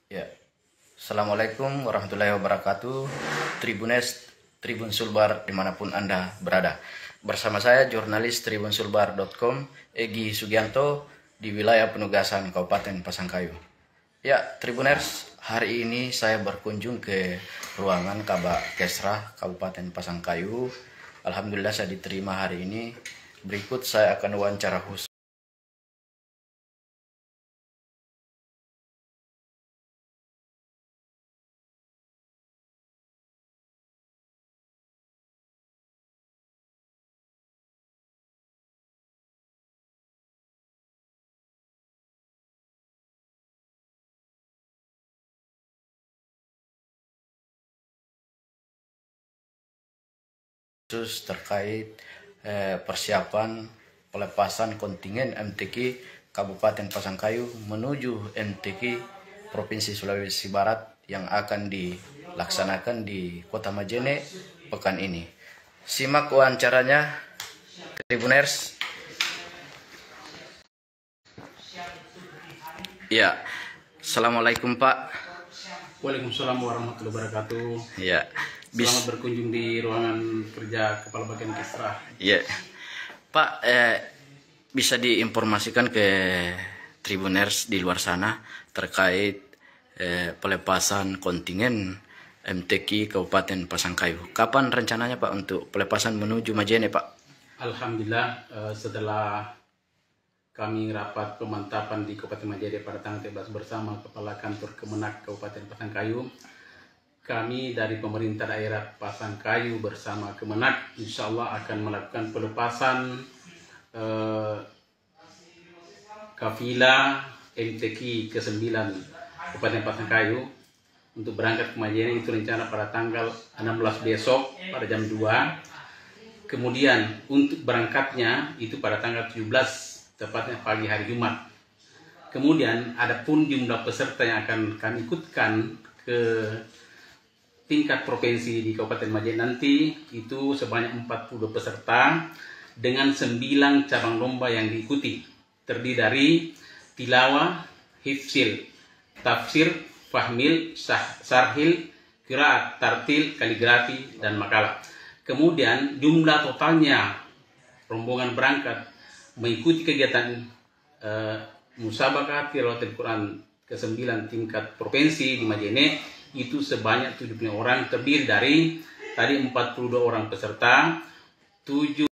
Ya, Assalamualaikum warahmatullahi wabarakatuh. Tribun Sulbar dimanapun Anda berada. Bersama saya jurnalis tribunsulbar.com Egi Sugianto di wilayah penugasan Kabupaten Pasangkayu. Ya, Tribuners, hari ini saya berkunjung ke ruangan Kabak Kesrah Kabupaten Pasangkayu. Alhamdulillah saya diterima hari ini. Berikut saya akan wawancara khusus terkait persiapan pelepasan kontingen MTQ Kabupaten Pasangkayu menuju MTQ Provinsi Sulawesi Barat yang akan dilaksanakan di Kota Majene pekan ini. Simak wawancaranya, Tribuners. Ya, Assalamualaikum Pak. Waalaikumsalam warahmatullahi wabarakatuh. Ya, Selamat berkunjung di ruangan kerja Kepala Bagian Kesrah. Ya, Pak, bisa diinformasikan ke Tribuners di luar sana terkait pelepasan kontingen MTQ Kabupaten Pasangkayu. Kapan rencananya Pak untuk pelepasan menuju Majene Pak? Alhamdulillah, setelah kami rapat pemantapan di Kabupaten Majene pada tanggal 13 bersama Kepala Kantor Kemenak Kabupaten Pasangkayu, kami dari pemerintah daerah Pasangkayu bersama Kemenak insya Allah akan melakukan pelepasan kafilah MTQ ke-9 Kabupaten Pasangkayu untuk berangkat ke Majene. Itu rencana pada tanggal 16 besok pada jam 2. Kemudian untuk berangkatnya itu pada tanggal 17, tepatnya pagi hari Jumat. Kemudian ada pun jumlah peserta yang akan kami ikutkan ke tingkat provinsi di Kabupaten Majene nanti itu sebanyak 40 peserta dengan 9 cabang lomba yang diikuti, terdiri dari tilawah, hifzil, tafsir, fahmil, sarhil, qiraat, tartil, kaligrafi, dan makalah. Kemudian jumlah totalnya rombongan berangkat mengikuti kegiatan musabaqah tilawatil Quran ke-9 tingkat provinsi di Majene itu sebanyak 75 orang, terdiri dari tadi 42 orang peserta, 7